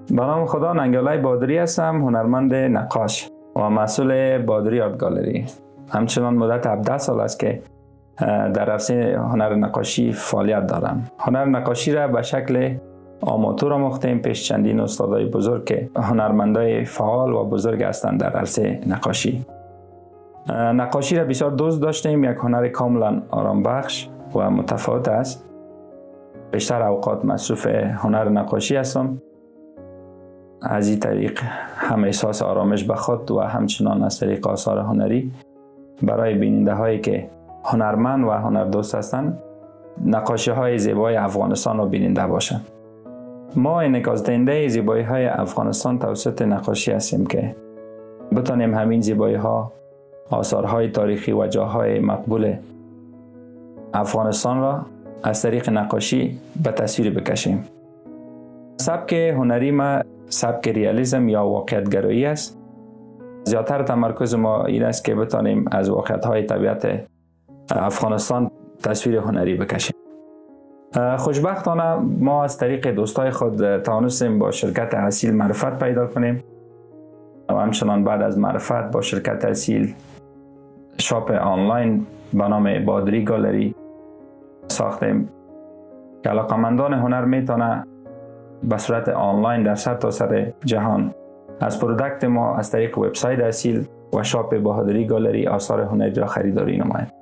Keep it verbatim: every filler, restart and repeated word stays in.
به نام خدا، ننگیالای بهادری هستم، هنرمند نقاش و مسئول بهادری آرت گالری. همچنان مدت هفده سال است که در عرصه هنر نقاشی فعالیت دارم. هنر نقاشی را به شکل آماتور آموختیم پیش چندین استادای بزرگ که هنرمندای فعال و بزرگ هستند در عرصه نقاشی. نقاشی را بسیار دوست داشتیم، یک هنر کاملا آرام بخش و متفاوت است. بیشتر اوقات مصروف هنر نقاشی هستم. از این طریق هم احساس آرامش به خود و همچنان از طریق آثار هنری برای بیننده هایی که هنرمند و هنردوست هستند نقاشی های زیبای افغانستان رو بیننده باشند. ما انعکاس دهنده زیبایی های افغانستان توسط نقاشی هستیم که بتانیم همین زیبایی ها، آثارهای تاریخی و جاهای مقبول افغانستان را از طریق نقاشی به تصویر بکشیم. سبک هنری ما سبک ریالیسم یا واقعیت گرایی است. زیادتر تمرکز ما این است که بتانیم از واقعیت های طبیعت افغانستان تصویر هنری بکشیم. خوشبختانه ما از طریق دوستای خود توانستیم با شرکت اسیل معرفت پیدا کنیم و همچنان بعد از معرفت با شرکت اسیل شاپ آنلاین به نام بهادری گالری ساختیم که علاقمندان هنر میتونه به صورت آنلاین در سر تا سر جهان از پروداکت ما از طریق وبسایت اسیل و شاپ بهادری گالری آثار هنری را خریداری نمایند.